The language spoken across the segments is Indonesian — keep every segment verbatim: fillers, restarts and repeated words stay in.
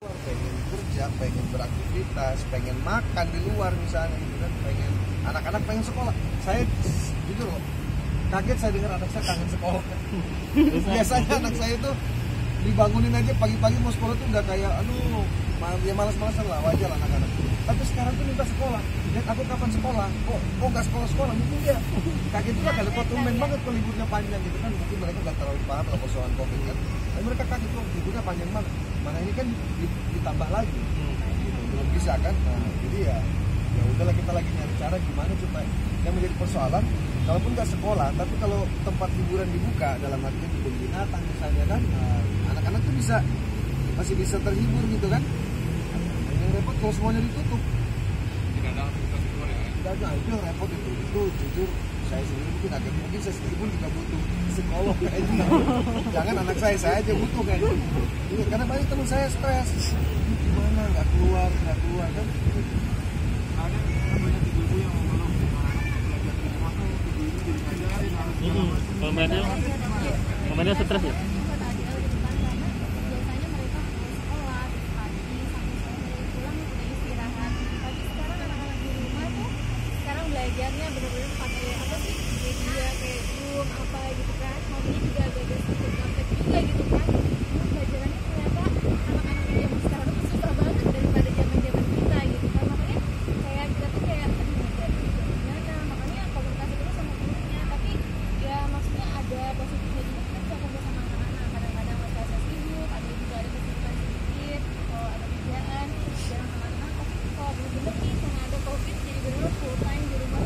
pengen kerja, pengen beraktivitas, pengen makan di luar misalnya gitu kan, pengen anak-anak pengen sekolah. Saya jujur loh, kaget saya dengar anak saya kangen sekolah. Biasanya anak saya tuh dibangunin aja pagi-pagi mau sekolah tuh udah kayak aduh ya malas-malasan lah, wajar lah anak-anak. Tapi sekarang tuh minta sekolah. Dan aku kapan sekolah? Oh, oh nggak sekolah-sekolah mungkin dia kaget juga kali kok tumben banget kalau liburnya panjang gitu kan. Mungkin mereka nggak terlalu paham lah persoalan Covid kan. Tapi mereka kaget kok liburnya panjang banget. Mana ini kan ditambah lagi. Gitu. Belum bisa kan. Nah, jadi ya ya udahlah kita lagi nyari cara gimana supaya yang menjadi persoalan kalaupun nggak sekolah, tapi kalau tempat hiburan dibuka dalam arti kebun binatang misalnya kan, nah, anak-anak tuh bisa masih bisa terhibur gitu kan. Yang repot kalau semuanya ditutup. Tidak ada aktivitas di luar ya? Tidak ada, itu yang repot itu. Itu jujur saya sendiri mungkin agak mungkin saya sendiri pun juga butuh psikolog kayaknya. Jangan anak saya, saya aja butuh kayaknya. Iya, karena banyak teman saya stres. Gimana nggak keluar, nggak keluar kan? Ada banyak ibu-ibu yang mengeluh anak belajar di rumah tuh ibu-ibu jadi ngajarin harus Kalau mainnya, mainnya stres ya? belajarnya benar-benar pakai apa sih media kayak Zoom apa gitu kan, maunya juga agak-agak sedikit gaptek juga gitu kan. Terus pelajarannya ternyata anak-anak yang sekarang tuh susah banget daripada zaman-zaman kita gitu kan. Makanya kayak kita tuh kayak aduh ngajar juga gimana, makanya komunikasi dulu sama gurunya. Tapi ya maksudnya ada positifnya juga, kita bisa kumpul sama anak-anak. Kadang-kadang mereka sibuk, ada juga ada kesibukan sedikit kalau ada kerjaan jarang sama anak. Tapi kalau bener-bener nih karena ada Covid jadi bener-bener full time di rumah.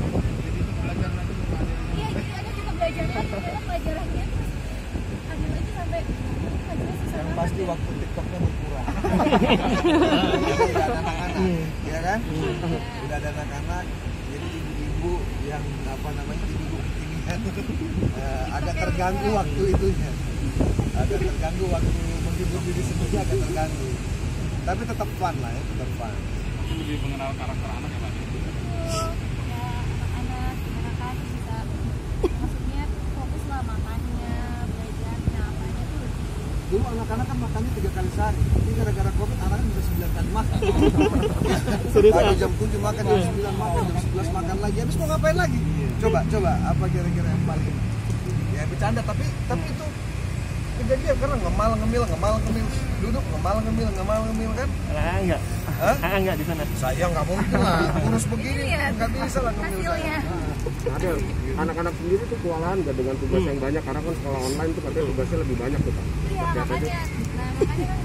Iya, jadi ada kita belajar lagi, karena pelajarannya terus ambil lagi sampai pelajaran susah Yang banget. pasti waktu TikToknya berkurang. Udah ada anak-anak, ya kan? Udah ada anak-anak, jadi ibu-ibu yang apa namanya ibu-ibu kekinian eh, agak terganggu waktu itunya, agak terganggu waktu menghibur diri sendiri agak terganggu. Tapi tetap fun lah ya, tetap fun. Mungkin lebih mengenal karakter anak ya Pak? Betul, ya anak-anak gimana kan bisa maksudnya fokus lah makannya, belajarnya, apanya tuh lebih. Dulu anak-anak kan makannya tiga kali sehari, ini gara-gara Covid anak-anak bisa sembilan kali makan. Pagi jam tujuh makan, jam sembilan makan, jam sebelas makan lagi. Habis mau ngapain lagi? Coba, coba apa kira-kira yang paling ya bercanda tapi tapi itu kejadian karena ngemal ngemil ngemal ngemil duduk ngemal ngemil ngemal ngemil kan? Ah, enggak. Hah? Ah, enggak di sana. Saya nggak mungkin lah, kurus begini Lihat nggak bisa lah ngemil saya. hasilnya. Ada anak-anak sendiri tuh kewalahan nggak dengan tugas yang banyak karena kan sekolah online tuh katanya tugasnya lebih banyak tuh Pak. Iya makanya, nah makanya kan